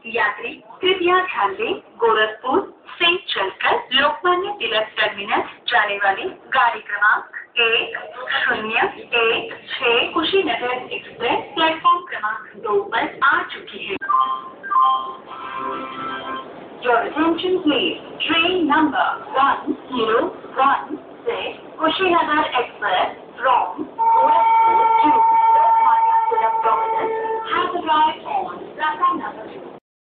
यात्री कृपया ध्यान दें, गोरखपुर से चलकर लोकमान्य तिलक टर्मिनस जाने वाली गाड़ी क्रमांक 1016 कुशीनगर एक्सप्रेस प्लेटफॉर्म क्रमांक 2 पर आ चुकी है। Your attention please. Train number 1016 Kushinagar Express